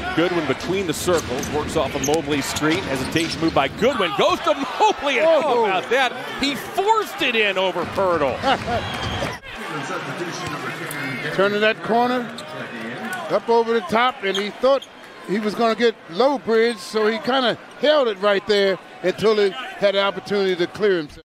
Goodwin between the circles, works off a Mobley screen. Hesitation move by Goodwin, goes to Mobley, and how about that? He forced it in over Poeltl. Turning that corner, up over the top, and he thought he was going to get low bridge, so he kind of held it right there until he had the opportunity to clear himself.